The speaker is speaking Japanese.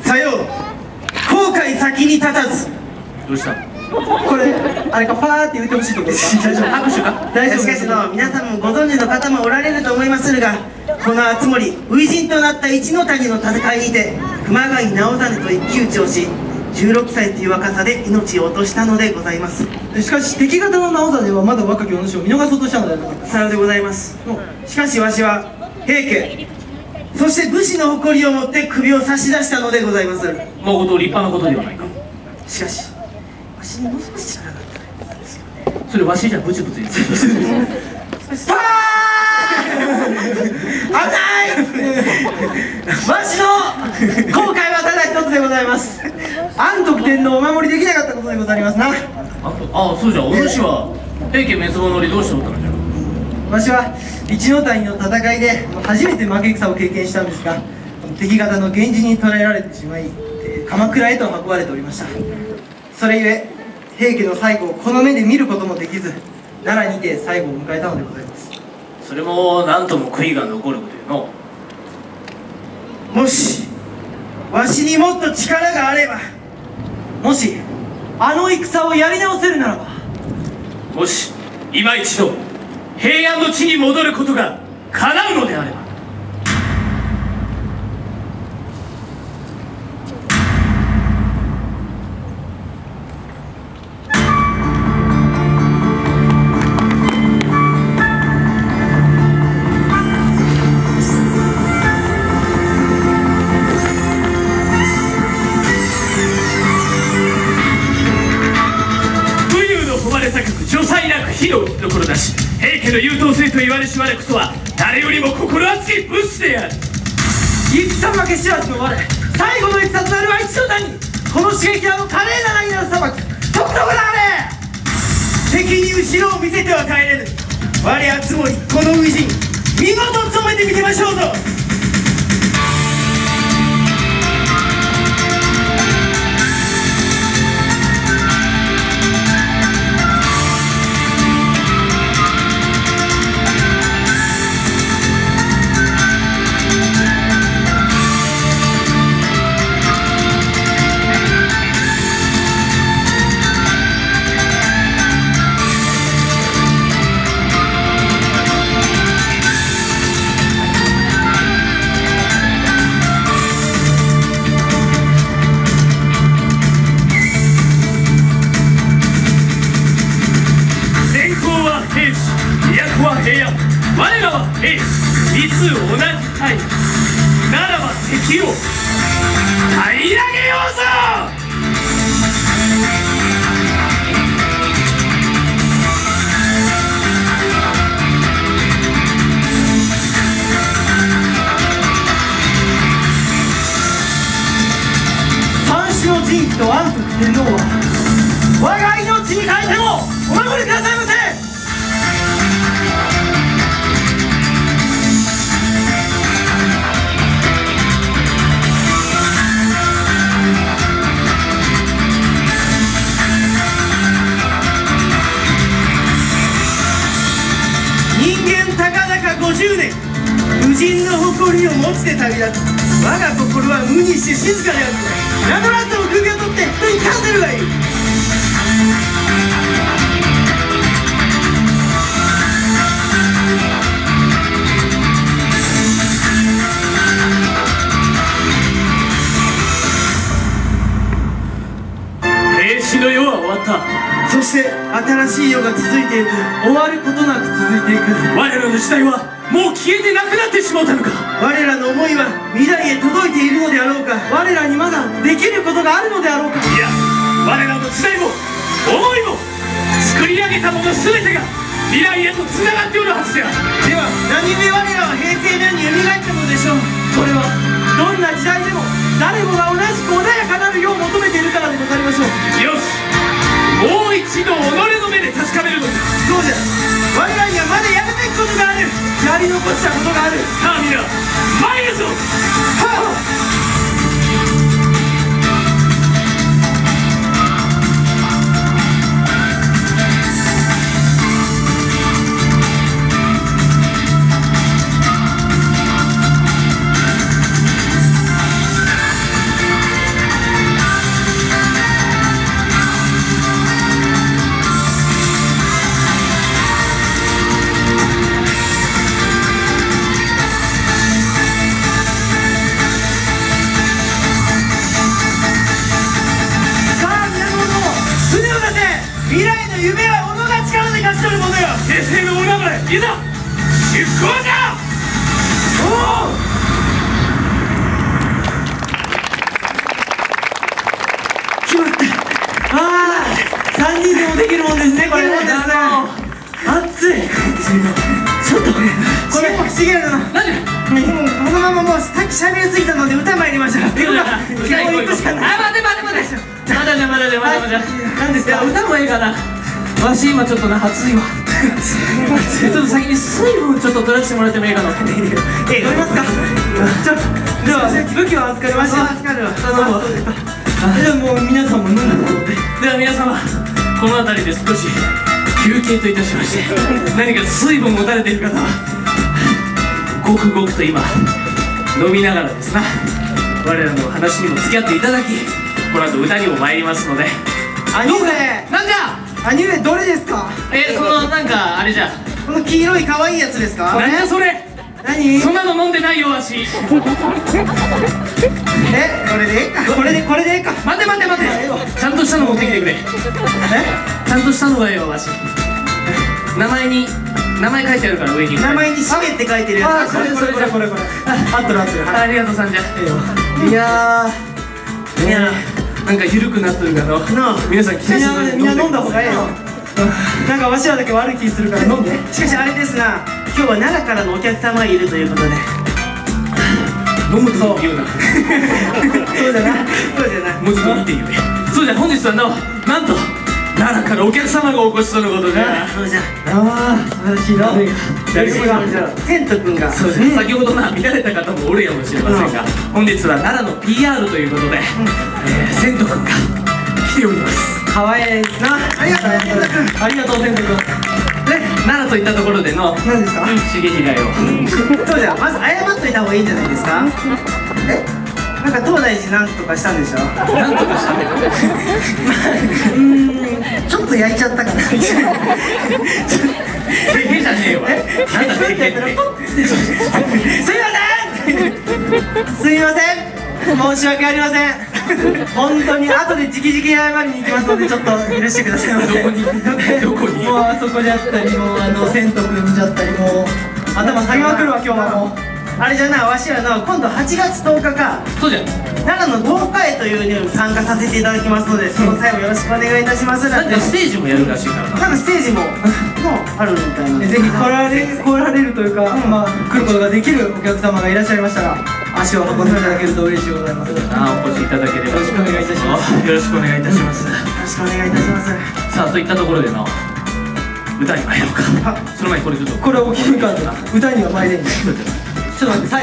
さよう後悔先に立たず。 どうした？ これあれか、パーって言ってほしいところか。大丈夫？拍手か？大丈夫？ しかし皆さんもご存知の方もおられると思いまするが、この敦盛初陣となった一ノ谷の戦いにて熊谷直実と一騎打ちをし、16歳という若さで命を落としたのでございます。 しかし敵方の直実はまだ若きお主を見逃そうとしたのであるか。 さようでございます。しかしわしは平家、そして武士の誇りを持って首を差し出したのでございます。 誠立派なことではないか。 しかしわしにもう少し力があったらいいんですよね。 それわしじゃブツブツ言ってる。 パー危ないわしの後悔はただ一つでございます。 安徳天皇をお守りできなかったことでございますな。 ああ、そうじゃ。お主は平家滅亡の折どうしておったのじゃ。 わしは一ノ谷の戦いで初めて負け戦を経験したんですが、敵方の源氏に捕らえられてしまい、鎌倉へと運ばれておりました。それゆえ平家の最後をこの目で見ることもできず、奈良にて最後を迎えたのでございます。 それも何とも悔いが残ることよの。 もしわしにもっと力があれば、 もしあの戦をやり直せるならば、 もし今一度平安の地に戻ることが叶うのであれば、火の打ちどころだし、平家の優等生と言われし我こそは誰よりも心熱き武士である。 戦負け知らずの我、最後の戦となるは一ノ谷。この刺激は華麗な何なる裁き、とくとくだれ。 敵に後ろを見せては帰れぬ。我敦盛この初陣見事務めてみせましょうぞ。平安、我らは平、いつ同じ隊ならば敵を平らげようぞ。 三種の神器と安徳天皇は我が命に変えてもお守りくださいませ。50年、無人の誇りを持ちて旅立つ。我が心は無にして静かである。名乗らずとも首を取って人に返せるがいい。 平氏の世は終わった。 そして新しい世が続いていく。 終わることなく続いていく。 我らの時代はもう消えてなくなってしまったのか。 我らの思いは未来へ届いているのであろうか。 我らにまだできることがあるのであろうか。 いや、我らの時代も思いも作り上げたもの全てが未来へとつながっておるはずじゃ。 では何故我らは平成年によみがえったのでしょう。 それはどんな時代でも誰もが同じく穏やかなるよう求めているからでございましょう。 よし、もう一度己の目で確かめるのだ。 そうじゃ、我らにはまだやるべきことがある。 やり残したことがある。 さあ皆参るぞ。 はあ。 いざ出航じゃ。 決まった。ああ、3人でもできるもんですね、これ。熱い。ちょっとこれ不思議なの。このままもうさっきしゃべりすぎたので歌参りましょう。 歌行くしかない。あ、待て。まだじゃ。なんですか。歌もええかな。わし今ちょっとな、暑いわ。ちょっと先に水分ちょっと取らせてもらってもいいかな。 飲みますか。では武器を預かりましょう。 助かるわ。 頼むわ。じゃあもう皆さんも飲んでもらって。 では皆様、この辺りで少し休憩といたしまして、何か水分を持たれている方はごくごくと今飲みながらですな、我らの話にも付き合っていただき、この後歌にも参りますので。 兄上、 なんじゃ。 兄上どれですか。 そのなんかあれじゃ。 この黄色い可愛いやつですか。 なんやそれ。 何。 そんなの飲んでないよわし。 これでいいか。 これでいいか。 待て。ちゃんとしたの持ってきてくれ。ちゃんとしたのがよわし。名前書いてあるから上に。 名前にしげって書いてるやつ。 これ。あったら。 ありがとうさんじゃ。 いやなんか緩くなっとるかの。皆さん季節にみんな飲んだ方がいいよ。なんかわしらだけ悪い気するから飲んで。 しかしあれですな、今日は奈良からのお客様がいるということで。 飲むと言うな。 そうじゃな。 もうちょっと見て言うね。そうじゃ、本日はなんと奈良からお客様がお越しとのことで。 そうじゃ。 ああ、素晴らしいな。 誰が千斗くんが。 そうじゃ。先ほど見られた方もおるやもしれませんが、本日は奈良の PR ということで千斗くんが来ております。 可愛いですな。ありがとう千斗くん。 奈良といったところでの何ですか。 重衡よ。 そうじゃ、まず謝っといた方がいいんじゃないですか。なんか東大寺なんとかしたんでしょ。 なんとかしたね。 ちょっと焼いちゃったかな。 へへじゃねえわ。なんだへへって。 すいません。申し訳ありません。本当に後で直々に謝りに行きますので、ちょっと許してくださいませ。 どこに。 もうあそこじゃったり、もう千斗くんじゃったり、もう頭下げまくるわ今日は。もうあれじゃな、わしらの今度8月10日かそうじゃ。 奈良の東海というのに参加させていただきますので、その際もよろしくお願いいたします。 だってステージもやるらしいからな。 なんかステージもあるみたいな。 ぜひ来られるというか、来ることができるお客様がいらっしゃいましたら、足を運んでいただけると嬉しいございます。 お越しいただければよろしくお願いいたします。 よろしくお願いいたします。 よろしくお願いいたします。 さあ、といったところでの歌に参ろうか。その前にこれちょっと。 これをお聞きかんとな。歌には参れんね。ちょっと待って。